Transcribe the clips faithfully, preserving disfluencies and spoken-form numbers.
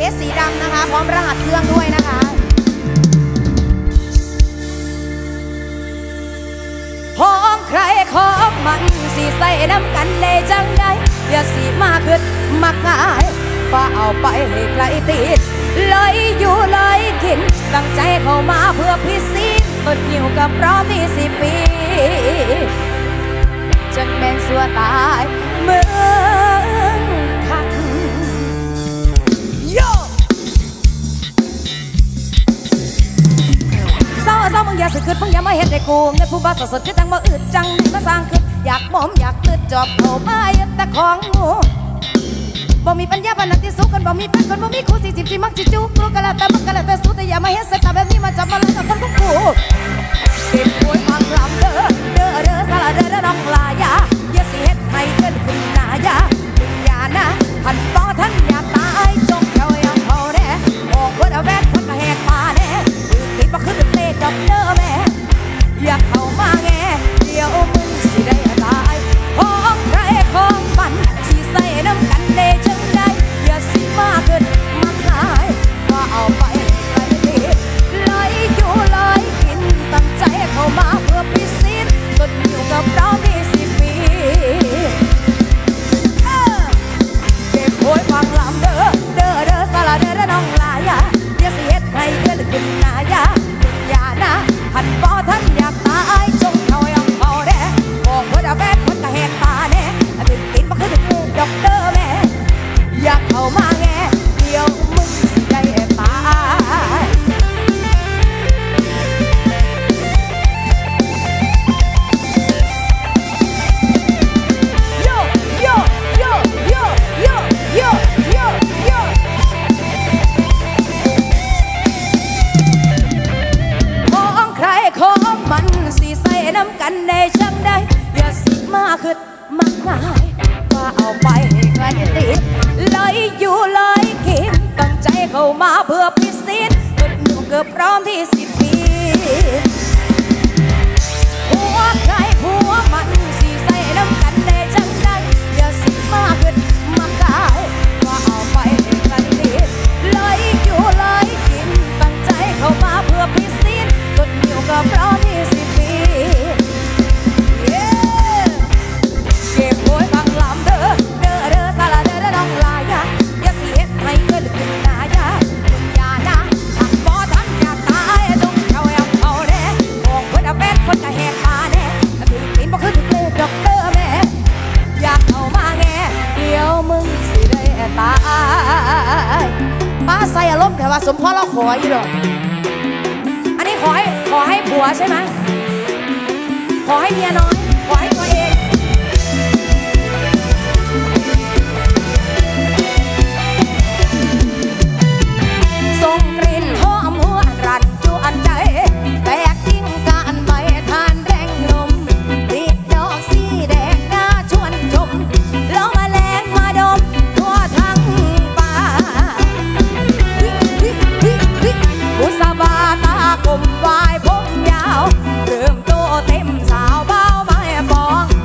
สสีดำนะคะพร้อมรหัสเครื่องด้วยนะคะของใครของมันสีใส่น้ำกันได้จังได้อย่าสีมาขึ้นมักง่ายฟ้าเอาไปให้ไกลติดเลยอยู่เลยกินตั้งใจเข้ามาเพื่อพิสิทธิ์ต้นอยู่กับพร้อมที่สิบปีจังแม่นสัวตายเมืองคักโย่เศร้าเศร้ามึงอย่าสึกขึ้นมึงอย่ามาเห็นได้กูเงินผู้บ้าสดๆคือจังมาอึดจังมาสร้างขึ้นอยากมอมอยากตืดจอบเข้ามายัดตะของงูบ่มีปัญญาปนัดที่สู้กันบ่มีแฟนคนบ่มีคู่สี่สิบที่มักจิจูกลัวกันแล้วแต่มันกันแล้วแต่สู้แต่อย่ามาเห็นสายตาแบบนี้มาจับมาเลยกับคนพวกกูเก็บป่วยความลำเด้อเด้อเด้อสารเด้อเด้อน้องลายาอย่าสิเฮ็ดให้เกินขึ้นหน้ายาอย่านะพันต่อท่านอย่าตายจงเจ้ายังเขาแน่ออกวัดเอาแวดคนก็แหกมาแน่คิดว่าขึ้นเตะกับเด้อแม่อยากเข้ามาแง่เดี๋ยวมึงสิได้ตายของใครของมันสิใส่น้ำกันได้จังได้อย่าสิมาเกินมาหายว่าเอาไปไปดีเลยอยู่เลยกินตั้งใจเข้ามาเพื่อพิสิทธิ์ต้นอยู่กับเรามีสิบปีเก็บโวยฟังลำเด้อเด้อเด้อสารเด้อเด้อน้องลายาอย่าสิเฮ็ดให้เกินขึ้นหน้ายาอย่านะหันบ่ท่านอยากตายจงเขายังเขาแน่บอกว่าจะแฟนคนก็แหกตาแน่ถึงกินบ่คือถึงกูดอกเด้อแม่อยากเข้ามาแง่เดี๋ยวมึงสิได้ตายโยโยโยโยโยโยโยโยของใครของมันสิใส่น้ำกันได้จังได้อย่าสิมาขึ้นมักง่ายว่าเอาไปให้ใครติดเลยอยู่เลยกินตั้งใจเข้ามาเพื่อพิสิทธิ์ต้นอยู่เกือบพร้อมที่สิบปีหัวใครหัวมันสิใส่น้ำกันได้จังได้อย่าสิมาขึ้นมักง่ายว่าเอาไปให้ใครติดเลยอยู่เลยกินตั้งใจเข้ามาเพื่อพิสิทธิ์ต้นอยู่เกือบพร้อมที่สิบปีเก็บโวยฟังลำเด้อเด้อเด้อสารเด้อเด้อน้องลายาอย่าสิเฮ็ดให้เกินขึ้นหน้ายาอย่านะทันบ่ทันอยากตายจงเขาแอบเขาแน่บอกเพื่อนเอาแฟนคนก็แหกตาแน่ถึงกินบ่คือถึงเลยดอกเด้อแม่อยากเข้ามาแง่เดี๋ยวมึงสิได้ตายป้าใส่อารมณ์แต่ว่าสมพรเราขออยู่ดอกอันนี้ขอให้ขอให้ผัวใช่ไหมขอให้เมียน้อยขอให้ตัวเองส่งกลิ่นหอมหวนรันจวนใจแตกทิ้งการใบทานแรงลมติดดอกสีแดงหน้าชวนชมลองมาแรงมาดมทั่วทั้งป่าบุษบาตากลมวายผมยาวเริ่มโตเต็มสาวเบาไม่ฟอง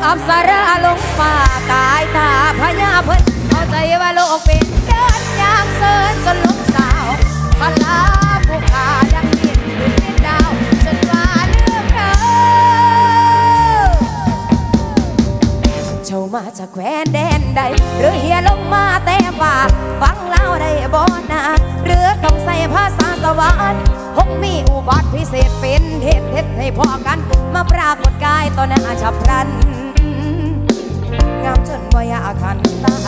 อับสาราลงป่ากายตาพญาเพิ่นเข้าใจว่าโลกเป็นเดินยางเซินจนลงสาวพลาผู้ขาดังดินดินดาวจนว่าเลือกเธอเจ้ามาจากแคว้นแดนใดหรือเฮียลงมาแต่ฝ่าฟังเล่าได้บ่นาหรือต้องใส่ภาษาสวรรค์คงมีอุบัติพิเศษเป็นเหตุเหตุให้พอกันมาปรากฏกายต่อหน้าฉับพลันงามจนวายอาคันตา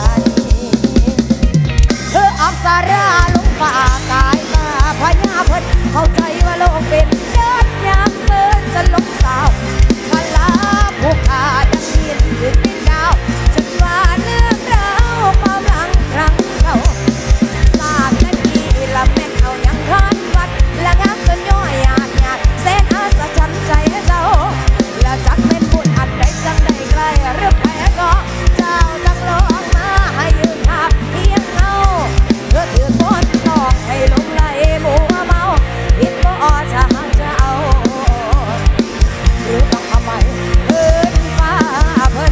เธออับสาราลงป่ากายตาพญาเพิ่นเข้าใจว่าโลกเป็นเดินยามเซินจะลงสาวพลาผู้ขาดังดินดินดินดาวจนว่าเลือกเราความหลังครั้งเก่าสาบนาทีละแม่นเอายังทานวัดละงามจนย่อยหยาดหยาดแสนอาสะชันใจเจ้าและจักเป็นบุญอันใดจังใดไกลหรือแพ้ก็เจ้าจังลองมาให้ยืนภาพเพียงเงาเธอถือคนหลอกให้ลงไหลมัวเมาผิดก็อดจะหักจะเอาหรือต้องทำไมเพิ่นฟ้าเพิ่น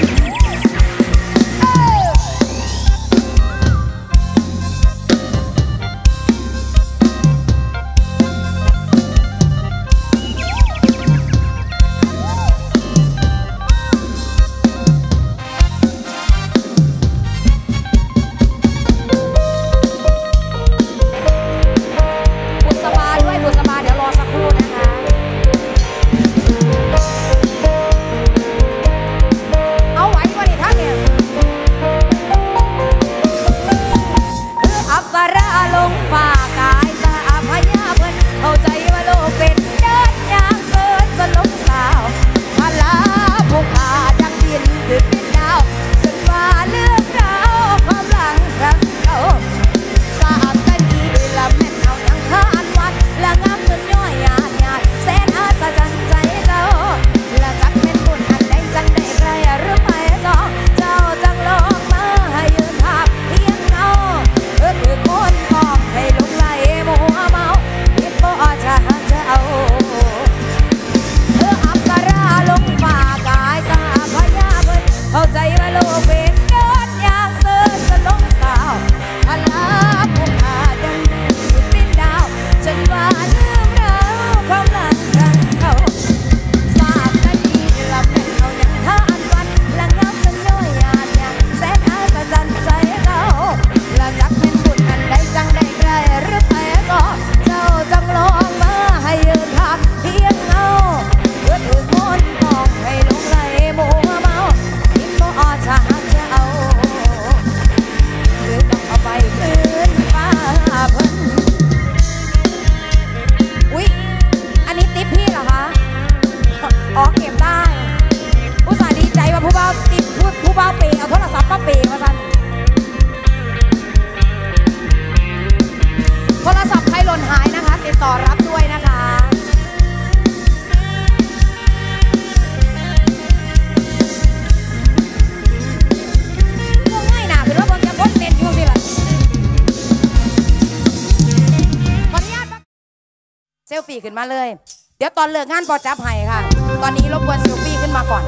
เซลฟี่ขึ้นมาเลยเดี๋ยวตอนเลิกงานพอจับให้ค่ะตอนนี้รบกวนเซลฟี่ขึ้นมาก่อน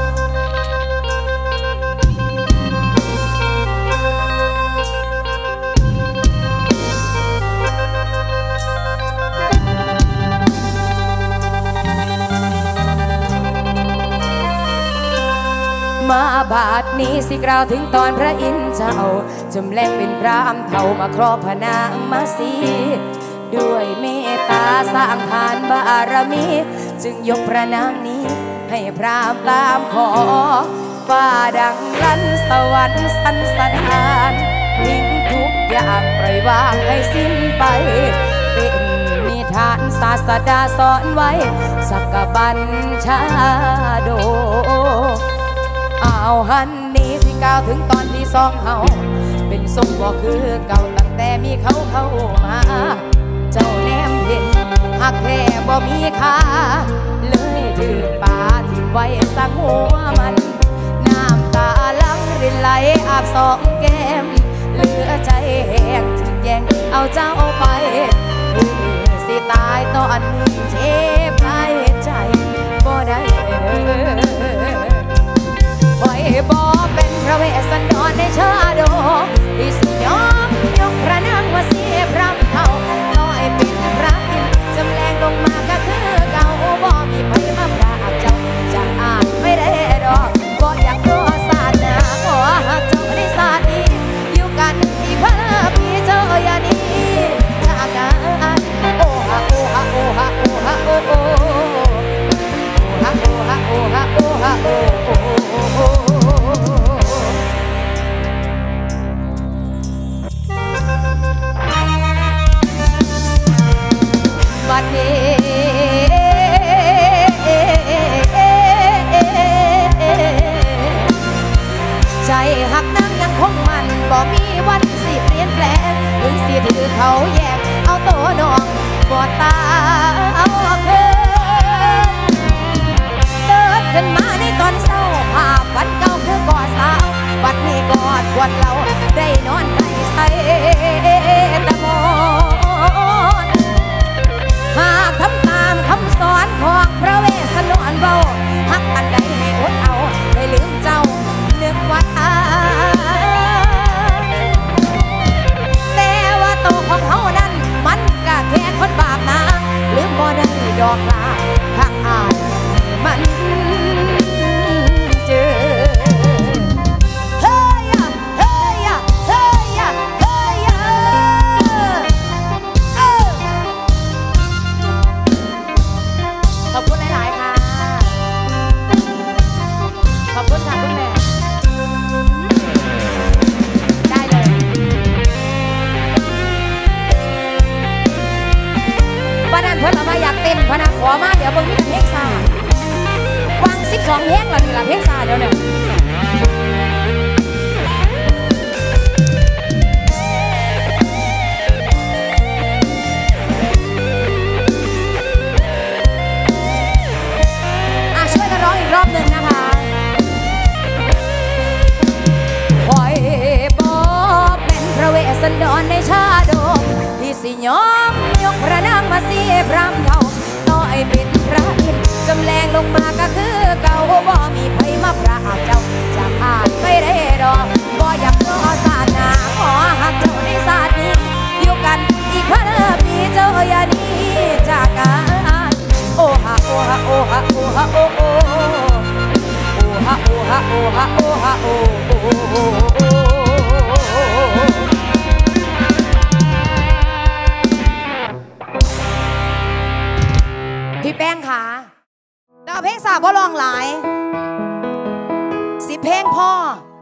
มาบาดนี้สิกล่าวถึงตอนพระอินทร์เจ้าจำแรงเป็นพระอำเภามาครอบพระนางมาสีด้วยเมตตาสร้างทานบารมีจึงยกพระนางนี้ให้พรามตามขอฟ้าดังลั่นสวรรค์สันสนานทิ้งทุกอย่างปล่อยวางให้สิ้นไปเป็นนิทานศาสดาสอนไว้สักบัญชาโดเอาหันนี้สิกล่าวถึงตอนที่สองเฮาเป็นทรงบ่คือเก่าตั้งแต่มีเขาเข้ามาเจ้าแนมเห็นหักแท้บ่มีค่าเลยถือป่าที่ไว้สังหัวมันน้ำตาลังรินไหลอาบสองแก้มเหลือใจแห้งถึงแย่งเอาเจ้าไปสิตายตอนเจ็บหลายใจบ่ได้สันดรในชาดกที่สิยอมยกพระนางมาเสียพระเท่าต่อให้เป็นพระอินทร์จำแรงลงมาก็คือเก่าบ่มีไผมาปราบเจ้าจะอ่านไม่ได้ดอกบ่อยากขอศาสนาขอหักเจ้าในศาสตร์นี้อยู่กันอีกพันปีเจ้าอย่าหนีจากกันโอ้ฮะโอ้ฮะโอ้ฮะโอ้ฮะโอ้โอ้ฮะโอ้ฮะโอ้ฮะโอ้ฮะโอ้โอ้บัดนี้ใจหักนางยังคงมันบ่มีวันสิเปลี่ยนแปลงถึงสิถือเขาแยกเอาโตน้องกอดตาเอาคืนเดินขึ้นมาในตอนเศร้าภาพวันเก่าคือกอดสาวบัดนี้กอดกวดเราได้นอนใกล้ใส่ตะมอนหากทำตามคำสอนของพระเวสสันดรเบาหักอันใดให้อดเอาได้ลืมเจ้านึกว่าแต่ว่าโตของเขานั้นมันก็แค่คนบาปนะลืมบ่ได้ดอกลาข้างอ่านมันเจอเฮ้ยอะเฮ้ยอะเฮ้ยอะเฮ้ยอะเออขอบคุณหลายๆค่ะขอบคุณค่ะคุณแม่ได้เลยวันนั้นเพื่อนเรามาอยากเต้นพนักขอมาเดี๋ยวเบิ่งมีเพลงซาวางสิบสองเพลงแล้วนี่ละเพลงซาเดี๋ยวเนี่ยช่วยกันร้องอีกรอบหนึ่งนะคะคอยบ่เป็นพระเวสสันดรในชาดกที่สิยอมยกพระนางมาเสียพรำเท่าต่อให้เป็นพระอินทร์จำแรงลงมาก็คือเก่าบ่มีไผมาปราบเจ้าจะอ่านไม่ได้ดอกบ่อยากขอศาสนาขอหักเจ้าในศาสตร์นี้อยู่กันอีกพันปีเจ้าอย่าหนีจากกันโอ้ฮะโอ้ฮะโอ้ฮะโอ้ฮะโอ้โอ้โอ้ฮะโอ้ฮะโอ้ฮะโอ้ฮะโอ้โอ้พี่แป้งค่ะดาวเพลงสาวก็ลองหลายสิเพลงพ่อ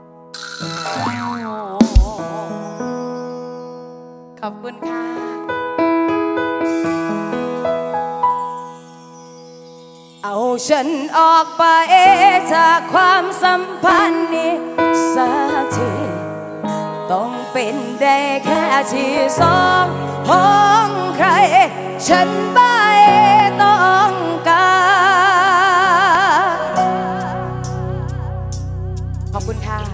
ขอบคุณค่ะเอาฉันออกไปจากความสัมพันธ์นี้สักทีต้องเป็นได้แค่ที่สองของใครฉันไม่ต้องการขอบคุณค่ะ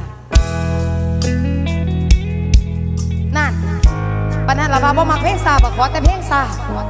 นั่นปะนั่นละว่าบ่มักเพลงซาบ่ขอแต่เพลงซา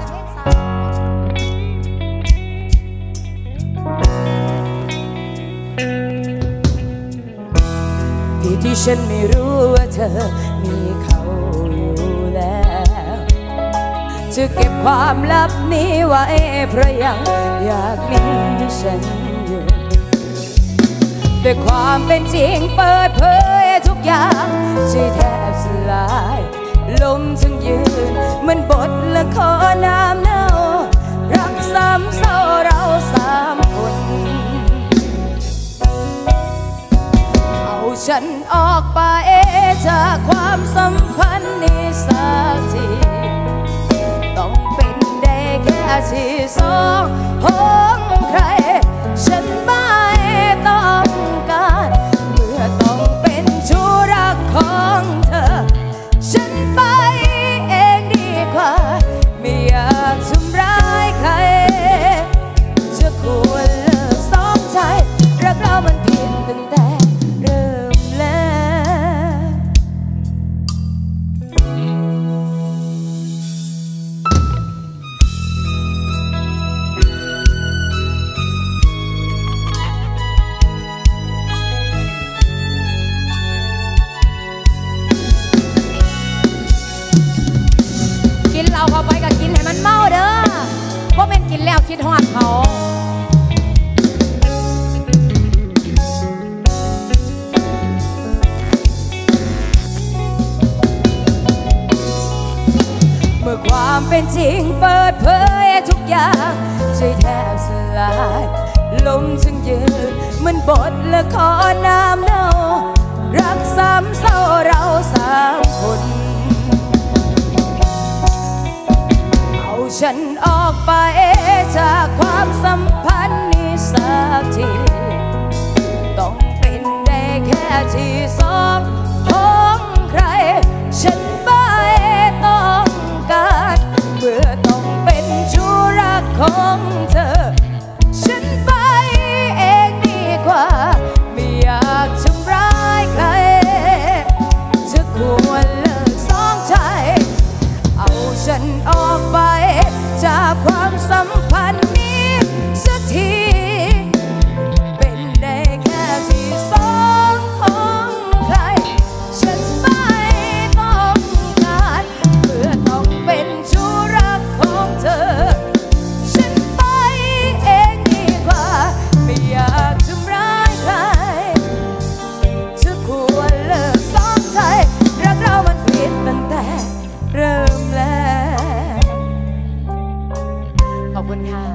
ที่ที่ฉันไม่รู้ว่าเธอมีเขาอยู่แล้วจะเก็บความลับนี้ไว้เพราะยังอยากมีฉันอยู่ด้วยความเป็นจริงเปิดเผยทุกอย่างใจแทบสลายลมทั้งยืนเหมือนบทละครน้ำเน่ารักซ้ำเศร้าเราสามคนเอาฉันออกไปจากความสัมพันธ์นี้สักทีต้องเป็นได้แค่ที่สองของใครฉันไม่ต้องการเมื่อต้องเป็นชู้รักของเธอฉันไปเองดีกว่าไม่อยากทำร้ายใครจะควรเลิกสองใจรักเรามันผิดตั้งแต่เริ่มแล้วคิดฮอดเขาเมื่อความเป็นจริงเปิดเผยทุกอย่างใจแทบสลายลงจึงยืนเหมือนบทละครน้ำเน่ารักซ้ำเศร้าเราสามคนเอาฉันออกไปจากความสัมพันธ์นี้สักทีต้องเป็นได้แค่ที่สองของใครฉันไม่ต้องการเมื่อต้องเป็นชู้รักของเธอฉันไปเองดีกว่าไม่อยากทำร้ายใครจะควรเลิกสองใจเอาฉันออกไปจากความสัมพันธ์นี้สักทีเป็นได้แค่ที่สองของใครฉันไม่ต้องการเมื่อต้องเป็นชู้รักของเธอฉันไปเองดีกว่าไม่อยากทำร้ายใครจะควรเลิกสองใจรักเรามันผิดตั้งแต่เริ่มแล้วขอบคุณค่ะ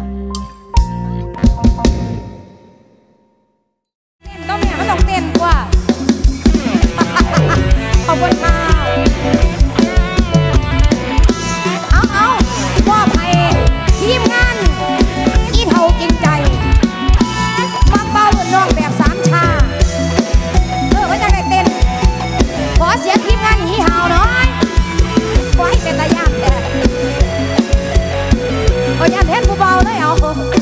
เต้นต้องเนี่ยมันต้องเต้นกว่าขอบคุณค่ะเอาเอามอบให้ทีมงานอีเท่าจริงใจมักเบาน้องแบบสามชาเออว่าจะได้เต้นขอเสียงทีมงานอีเท่าหน่อยขอให้เป็นตาย่านแต่ก็ย่านแทนผู้เบาเลยเอา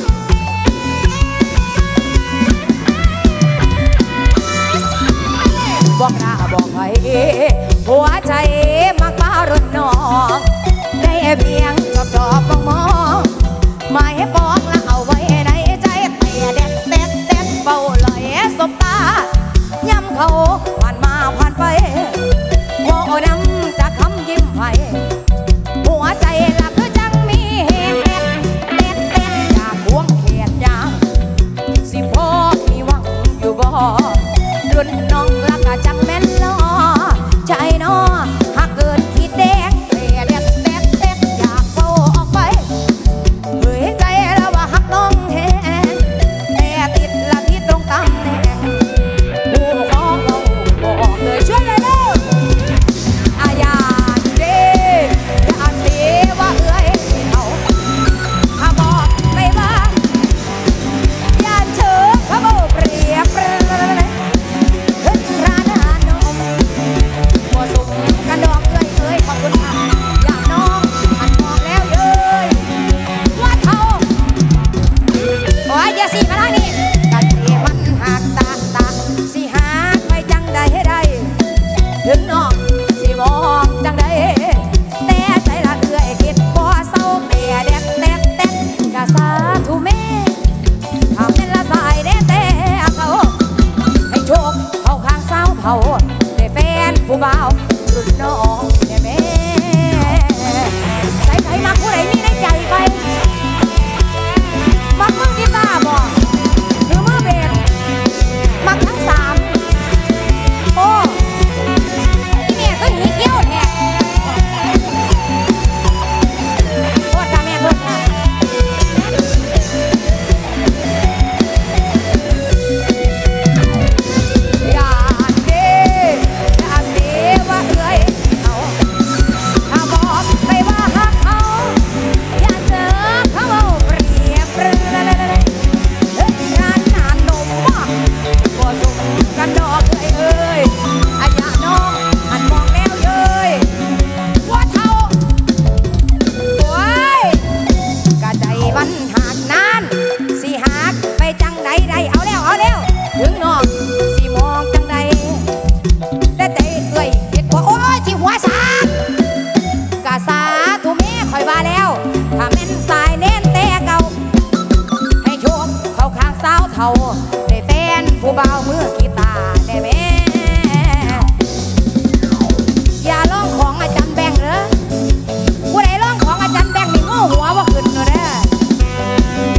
บอกหน้าบอกไปหัวใจมักมารถน้องได้เพียงจอบจอบมองมองไม่บอกและเอาไว้ในใจแต่เด็ดเด็ดเด็ดเบาลอยสบตาย้ำเขาผ่านมาผ่านไปมองน้ำจากคำยิ้มให้หัวใจละคือจังมีเหตุเด็ดเด็ดเด็ดอยากควงเขียนยางสิพ่อมีหวังอยู่บ่รุ่นน้องรักกะจังแม่นล้อใจน้อหากเกินคิดแดงแต่เด็ดเด็ดเด็ดอยากเข้าออกไปเฮ้ยใจแล้วว่าหักน้องแหงแต่ติดละที่ตรงตำแหน่งผู้ของเราบอกเลยช่วยเลยเร็วอาญาเด้อย่าเด้ว่าเอ้ยเอาถ้าบอกไปว่าอย่าเชิญเขาเปรียบเปรยร้านอาหารนมหัวสุกกันดอกเอ้ยเอ้ยขอบคุณค่ะอยากน้องหันมองแล้วเย้ยว่าเท่าโอ้ยอย่าสิมาทางนี้กันที่มันหักตาตาสิหาไปจังใดใดถึงน้องสิมองจังใดแต่ใจละเอ้ยคิดบ่เศร้าแต่เด็ดเด็ดเด็ดกะสาธุแม่ทำเป็นละสายเด็ดแต่เขาให้โชคเข้าข้างสาวเผาได้แฟนผู้บ่าวรุ่นน้องแม่แม่ใจใครมาผู้ใดมีในใจไปมักมือกีตาร์บ่หรือมือเบสมักทั้งสามโอ้ที่แม่ก็หนีเกี้ยวแท้โอ้ตาแม่เพิ่นค่ะอย่าเด้อย่าเด้ว่าเอ้ยเอาถ้าบอกไปว่าหักเขาอย่าเจอเขาเอาเปรียบเปรยเฮ้ยงานงานนมมากบ่สุกกันดอกเอ้ยเอ้ยอาญาน้องหันมองแล้วเย้ยว่าเท่าโอ้ยกะใจมันหักนานสิหักไปจังใดใดเอาแล้วเอาแล้วถึงน้องสิมองจังใดแต่ใจเอ้ยเห็ดว่าโอ้ยสิหัวสากะสาธุแม่คอยว่าแล้วถ้าแม่นสายเน้นแต่เก่าให้โชคเข้าข้างสาวเท่าได้แฟนผู้บ่าวมือกีตาร์ได้แม่อย่าร้องของอาจารย์แบงค์เด้อผู้ใดร้องของอาจารย์แบงค์นี่โง่หัวว่าขึ้นเด้อ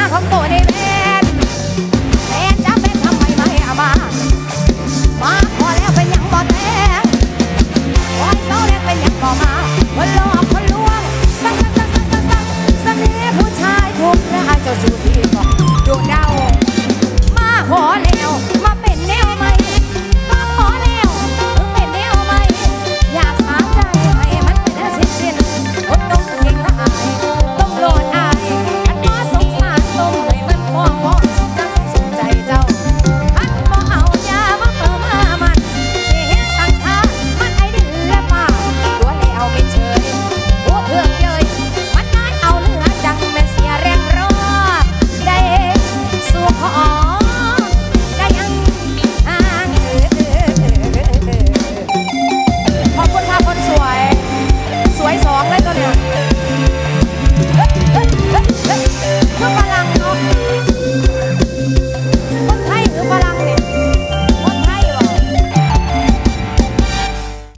าของตัวในแฟนแฟนจะเป็นทำไมไม่เอามามาพอแล้วเป็นยังบ่แท้คอยเศร้าแล้วเป็นยังบ่มาคนหลอกคนลวงสั่งสั่งสั่งสั่งสั่งสั่งสั่งนี้ผู้ชายทุกเรื่องเจ้าสู่ที่บอกดูเดามาขอแล้วมาเป็นแนวใหม่